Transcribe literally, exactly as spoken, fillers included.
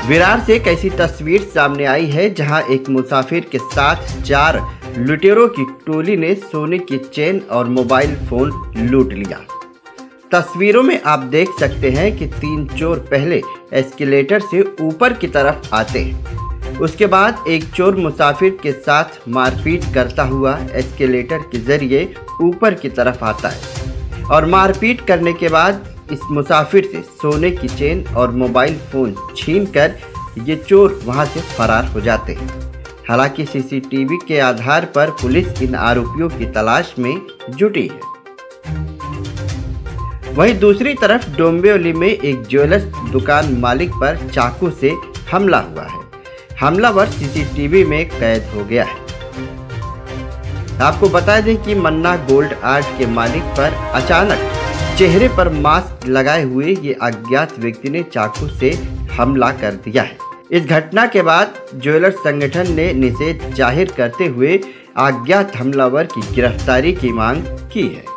विरार से एक ऐसी तस्वीर सामने आई है जहां एक मुसाफिर के साथ चार लुटेरों की टोली ने सोने की चेन और मोबाइल फोन लूट लिया। तस्वीरों में आप देख सकते हैं कि तीन चोर पहले एस्केलेटर से ऊपर की तरफ आते हैं। उसके बाद एक चोर मुसाफिर के साथ मारपीट करता हुआ एस्केलेटर के जरिए ऊपर की तरफ आता है और मारपीट करने के बाद इस मुसाफिर से सोने की चेन और मोबाइल फ़ोन छीनकर ये चोर वहां से फरार हो जाते हैं। हालांकि सीसीटीवी के आधार पर पुलिस इन आरोपियों की तलाश में जुटी है। वहीं दूसरी तरफ डोंबिवली में एक ज्वेलर्स दुकान मालिक पर चाकू से हमला हुआ है। हमलावर सीसीटीवी में कैद हो गया है। आपको बता दें कि मन्ना गोल्ड आर्ट के मालिक पर अचानक चेहरे पर मास्क लगाए हुए ये अज्ञात व्यक्ति ने चाकू से हमला कर दिया है। इस घटना के बाद ज्वेलर्स संगठन ने निषेध जाहिर करते हुए अज्ञात हमलावर की गिरफ्तारी की मांग की है।